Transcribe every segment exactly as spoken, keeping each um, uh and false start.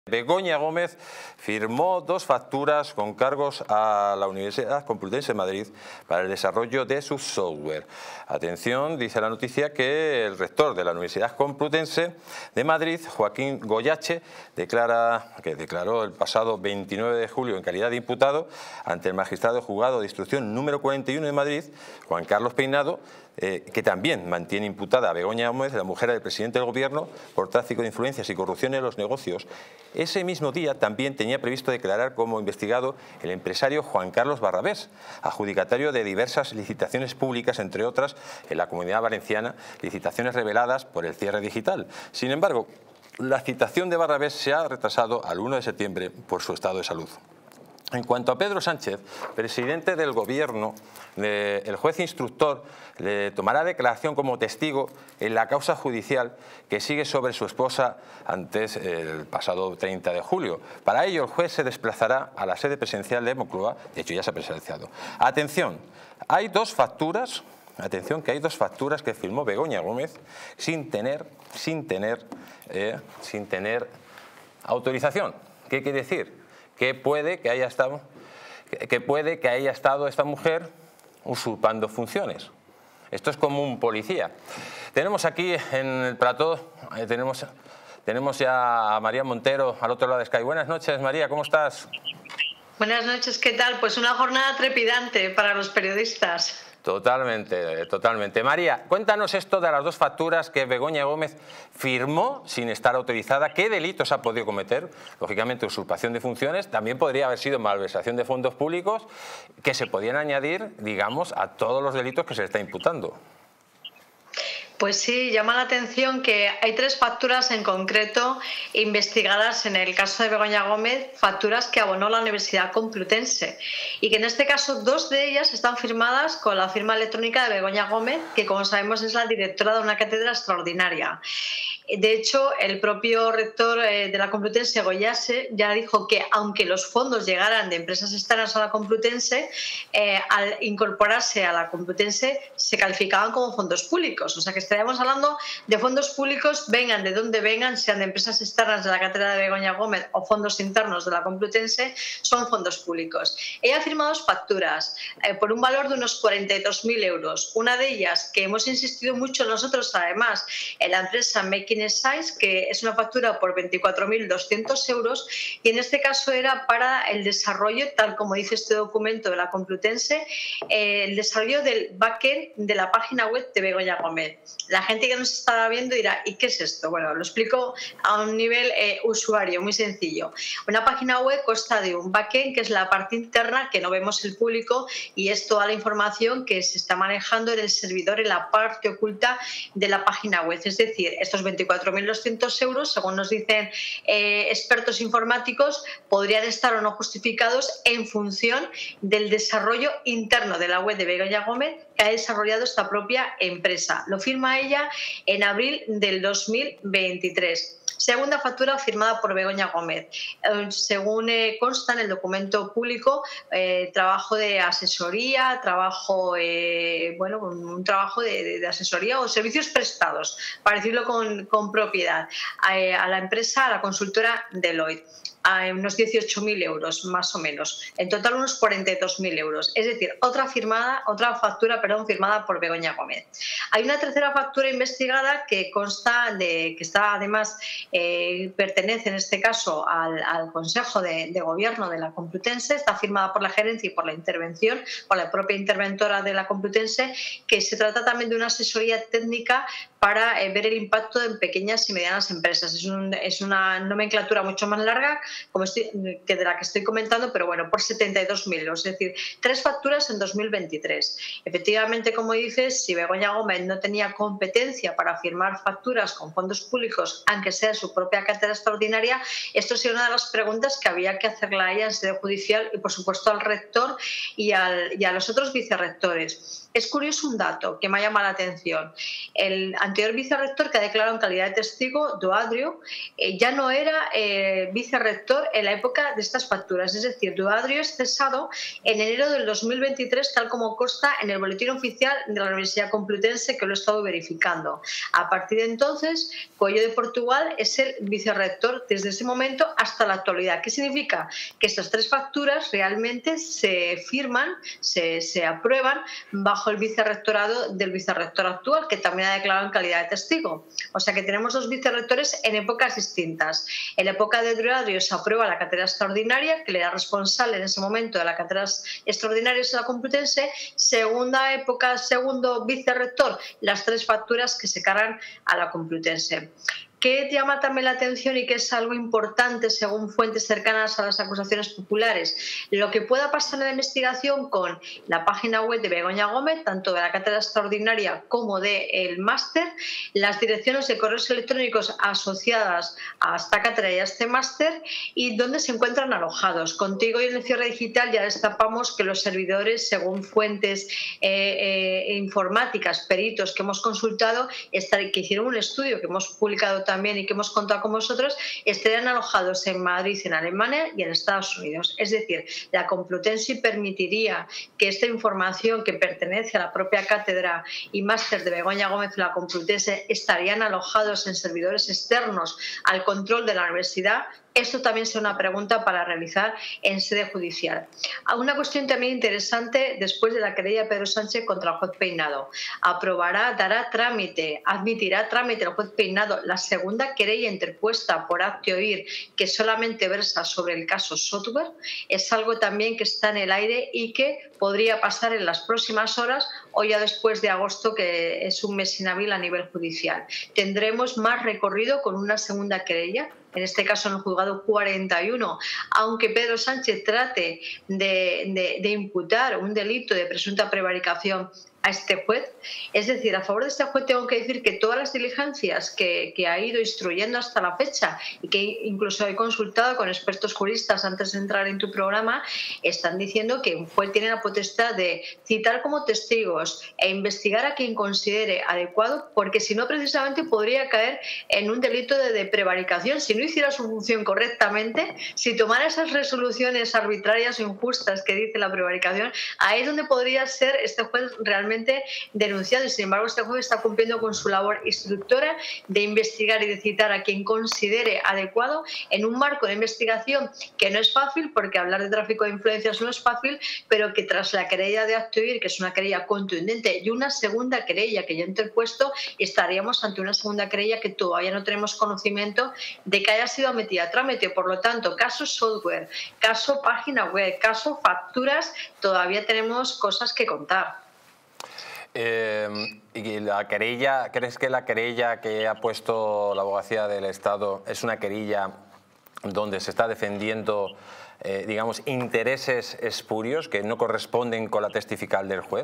Begoña Gómez firmó dos facturas con cargos a la Universidad Complutense de Madrid para el desarrollo de su software. Atención, dice la noticia que el rector de la Universidad Complutense de Madrid, Joaquín Goyache, declara, que declaró el pasado veintinueve de julio en calidad de imputado ante el magistrado de juzgado de instrucción número cuarenta y uno de Madrid, Juan Carlos Peinado, Eh, que también mantiene imputada a Begoña Gómez, la mujer del presidente del gobierno, por tráfico de influencias y corrupción en los negocios. Ese mismo día también tenía previsto declarar como investigado el empresario Juan Carlos Barrabés, adjudicatario de diversas licitaciones públicas, entre otras en la Comunidad Valenciana, licitaciones reveladas por el cierre digital. Sin embargo, la citación de Barrabés se ha retrasado al uno de septiembre por su estado de salud. En cuanto a Pedro Sánchez, presidente del Gobierno, eh, el juez instructor le tomará declaración como testigo en la causa judicial que sigue sobre su esposa antes el pasado treinta de julio. Para ello, el juez se desplazará a la sede presidencial de Moncloa. De hecho, ya se ha presenciado. Atención, hay dos facturas, atención que hay dos facturas que firmó Begoña Gómez sin tener, sin tener, eh, sin tener autorización. ¿Qué quiere decir? Que puede que haya estado, que puede que haya estado esta mujer usurpando funciones. Esto es como un policía. Tenemos aquí en el plató, eh, tenemos, tenemos ya a María Montero al otro lado de Sky. Buenas noches, María, ¿cómo estás? Buenas noches, ¿qué tal? Pues una jornada trepidante para los periodistas. Totalmente, totalmente. María, cuéntanos esto de las dos facturas que Begoña Gómez firmó sin estar autorizada. ¿Qué delitos ha podido cometer? Lógicamente, usurpación de funciones. También podría haber sido malversación de fondos públicos que se podían añadir, digamos, a todos los delitos que se le está imputando. Pues sí, llama la atención que hay tres facturas en concreto investigadas en el caso de Begoña Gómez, facturas que abonó la Universidad Complutense, y que en este caso dos de ellas están firmadas con la firma electrónica de Begoña Gómez, que como sabemos es la directora de una cátedra extraordinaria. De hecho, el propio rector de la Complutense, Goyache, ya dijo que aunque los fondos llegaran de empresas externas a la Complutense, eh, al incorporarse a la Complutense se calificaban como fondos públicos. O sea que estaríamos hablando de fondos públicos, vengan de donde vengan, sean de empresas externas de la cátedra de Begoña Gómez o fondos internos de la Complutense, son fondos públicos. Ella ha firmado dos facturas eh, por un valor de unos cuarenta y dos mil euros. Una de ellas, que hemos insistido mucho nosotros, además, en la empresa Making Size, que es una factura por veinticuatro mil doscientos euros, y en este caso era para el desarrollo, tal como dice este documento de la Complutense, eh, el desarrollo del backend de la página web de Begoña Gómez. La gente que nos está viendo dirá, ¿y qué es esto? Bueno, lo explico a un nivel eh, usuario, muy sencillo. Una página web consta de un backend, que es la parte interna que no vemos el público, y es toda la información que se está manejando en el servidor, en la parte oculta de la página web. Es decir, estos veinticuatro mil doscientos euros, según nos dicen eh, expertos informáticos, podrían estar o no justificados en función del desarrollo interno de la web de Begoña Gómez que ha desarrollado esta propia empresa. Lo firma ella en abril del dos mil veintitrés. Segunda factura firmada por Begoña Gómez. Eh, según eh, consta en el documento público, eh, trabajo de asesoría, trabajo, eh, bueno, un trabajo de, de asesoría o servicios prestados, para decirlo con, con propiedad, a, a la empresa, a la consultora Deloitte, a unos dieciocho mil euros más o menos, en total unos cuarenta y dos mil euros, es decir, otra firmada, otra factura, perdón, firmada por Begoña Gómez. Hay una tercera factura investigada que consta de, que está además, eh, pertenece en este caso al, al Consejo de, de Gobierno de la Complutense, está firmada por la gerencia y por la intervención, por la propia interventora de la Complutense, que se trata también de una asesoría técnica para eh, ver el impacto en pequeñas y medianas empresas. Es, un, es una nomenclatura mucho más larga como estoy, que de la que estoy comentando, pero bueno, por setenta y dos mil euros, es decir, tres facturas en dos mil veintitrés. Efectivamente, como dices, si Begoña Gómez no tenía competencia para firmar facturas con fondos públicos, aunque sea su propia cátedra extraordinaria, esto sería una de las preguntas que había que hacerle a ella en sede judicial y, por supuesto, al rector y, al, y a los otros vicerrectores. Es curioso un dato que me ha llamado la atención. El anterior vicerrector, que ha declarado en calidad de testigo, Doadrio, eh, ya no era eh, vicerrector en la época de estas facturas. Es decir, Doadrio es cesado en enero del dos mil veintitrés, tal como consta en el boletín oficial de la Universidad Complutense, que lo he estado verificando. A partir de entonces, Coello de Portugal es es el vicerrector desde ese momento hasta la actualidad. ¿Qué significa? Que estas tres facturas realmente se firman, se, se aprueban bajo el vicerrectorado del vicerrector actual, que también ha declarado en calidad de testigo. O sea que tenemos dos vicerrectores en épocas distintas. En la época de Droadrio se aprueba la cátedra extraordinaria, que le da responsable en ese momento de la cátedra extraordinaria de la Complutense. Segunda época, segundo vicerrector, las tres facturas que se cargan a la Complutense. ¿Qué llama también la atención y que es algo importante según fuentes cercanas a las acusaciones populares? Lo que pueda pasar en la investigación con la página web de Begoña Gómez, tanto de la cátedra extraordinaria como del máster, las direcciones de correos electrónicos asociadas a esta cátedra y a este máster y dónde se encuentran alojados. Contigo y en el cierre digital ya destapamos que los servidores, según fuentes eh, eh, informáticas, peritos que hemos consultado, que hicieron un estudio que hemos publicado también y que hemos contado con vosotros, estarían alojados en Madrid, en Alemania y en Estados Unidos. Es decir, la Complutense permitiría que esta información que pertenece a la propia cátedra y máster de Begoña Gómez de la Complutense estarían alojados en servidores externos al control de la universidad. Esto también es una pregunta para realizar en sede judicial. Una cuestión también interesante después de la querella de Pedro Sánchez contra el juez Peinado. Aprobará, dará trámite, admitirá trámite el juez Peinado la segunda querella interpuesta por acto oír que solamente versa sobre el caso Software. Es algo también que está en el aire y que podría pasar en las próximas horas o ya después de agosto, que es un mes inhábil a nivel judicial. Tendremos más recorrido con una segunda querella, en este caso en el juzgado cuarenta y uno, aunque Pedro Sánchez trate de, de, de imputar un delito de presunta prevaricación a este juez. Es decir, a favor de este juez tengo que decir que todas las diligencias que, que ha ido instruyendo hasta la fecha y que incluso he consultado con expertos juristas antes de entrar en tu programa, están diciendo que un juez tiene la potestad de citar como testigos e investigar a quien considere adecuado, porque si no precisamente podría caer en un delito de, de prevaricación si no hiciera su función correctamente, si tomara esas resoluciones arbitrarias o injustas que dice la prevaricación. Ahí es donde podría ser este juez realmente denunciado, y sin embargo este juez está cumpliendo con su labor instructora de investigar y de citar a quien considere adecuado en un marco de investigación que no es fácil, porque hablar de tráfico de influencias no es fácil, pero que tras la querella de acto oír, que es una querella contundente, y una segunda querella que ya he interpuesto, estaríamos ante una segunda querella que todavía no tenemos conocimiento de que haya sido admitida a trámite. Por lo tanto, caso software, caso página web, caso facturas, todavía tenemos cosas que contar. Eh, y la querella, ¿crees que la querella que ha puesto la Abogacía del Estado es una querella donde se está defendiendo, eh, digamos, intereses espurios que no corresponden con la testifical del juez?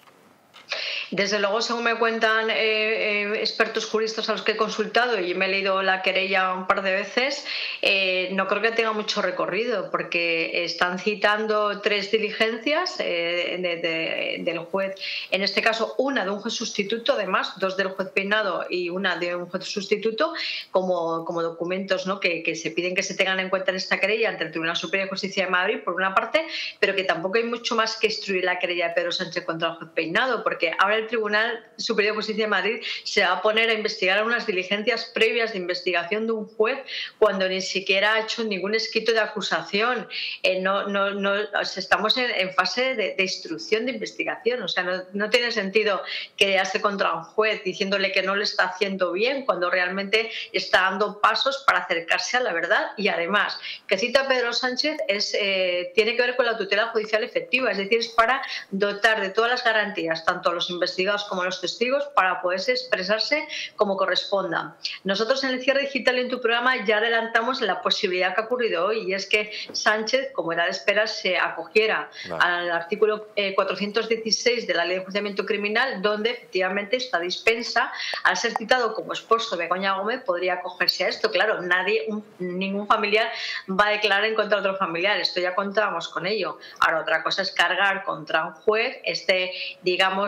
Desde luego, según me cuentan eh, eh, expertos juristas a los que he consultado, y me he leído la querella un par de veces, eh, no creo que tenga mucho recorrido, porque están citando tres diligencias eh, de, de, del juez, en este caso una de un juez sustituto, además dos del juez Peinado y una de un juez sustituto, como, como documentos, ¿no?, que, que se piden que se tengan en cuenta en esta querella ante el Tribunal Superior de Justicia de Madrid, por una parte, pero que tampoco hay mucho más que instruir la querella de Pedro Sánchez contra el juez Peinado, porque ahora el Tribunal Superior de Justicia de Madrid se va a poner a investigar unas diligencias previas de investigación de un juez cuando ni siquiera ha hecho ningún escrito de acusación. Eh, no, no, no, o sea, estamos en, en fase de, de instrucción de investigación. O sea, no, no tiene sentido querellarse contra un juez diciéndole que no le está haciendo bien cuando realmente está dando pasos para acercarse a la verdad. Y además, que cita Pedro Sánchez es, eh, tiene que ver con la tutela judicial efectiva, es decir, es para dotar de todas las garantías, tanto a los investigados como a los testigos, para poderse expresarse como corresponda. Nosotros en el cierre digital en tu programa ya adelantamos la posibilidad que ha ocurrido hoy, y es que Sánchez, como era de esperar, se acogiera vale. al artículo eh, cuatrocientos dieciséis de la Ley de Enjuiciamiento Criminal, donde efectivamente esta dispensa, al ser citado como esposo de Begoña Gómez, podría acogerse a esto. Claro, nadie, un, ningún familiar va a declarar en contra de otro familiar, esto ya contábamos con ello. Ahora, otra cosa es cargar contra un juez este, digamos, eh,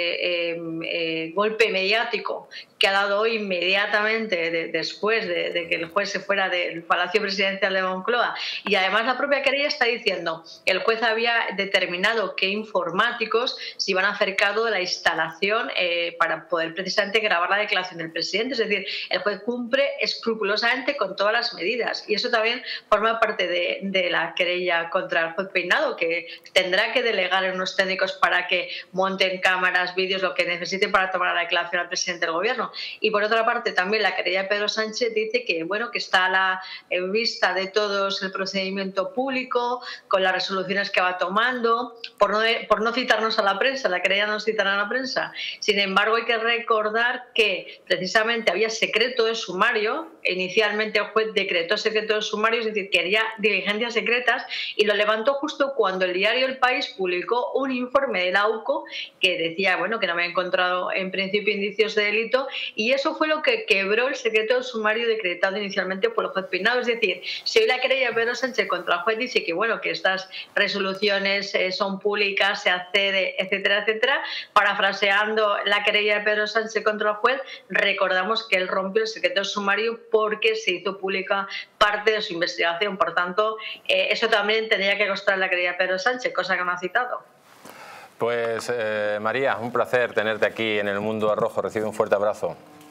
eh, eh, golpe mediático que ha dado hoy inmediatamente de, después de, de que el juez se fuera del Palacio Presidencial de Moncloa. Y además la propia querella está diciendo que el juez había determinado que informáticos se iban a hacer cargo de la instalación eh, para poder precisamente grabar la declaración del presidente. Es decir, el juez cumple escrupulosamente con todas las medidas. Y eso también forma parte de, de la querella contra el juez Peinado, que tendrá que delegar en unos técnicos para que monten cámaras, vídeos, lo que necesite para tomar la declaración al presidente del gobierno. Y por otra parte también la querella de Pedro Sánchez dice que, bueno, que está a la vista de todos el procedimiento público, con las resoluciones que va tomando, por no, por no citarnos a la prensa, la querella no citará a la prensa. Sin embargo, hay que recordar que precisamente había secreto de sumario. Inicialmente el juez decretó secreto de sumario, es decir, quería diligencias secretas, y lo levantó justo cuando el diario El País publicó un informe del AUCO que decía, bueno, que no había encontrado en principio indicios de delito, y eso fue lo que quebró el secreto de sumario decretado inicialmente por el juez Peinado. Es decir, si hoy la querella de Pedro Sánchez contra el juez dice que, bueno, que estas resoluciones eh, son públicas, se accede, etcétera, etcétera, parafraseando la querella de Pedro Sánchez contra el juez, recordamos que él rompió el secreto de sumario porque se hizo pública parte de su investigación. Por tanto, eh, eso también tendría que constar en la querella de Pedro Sánchez, cosa que no ha citado. Pues eh, María, un placer tenerte aquí en El Mundo Rojo. Recibe un fuerte abrazo.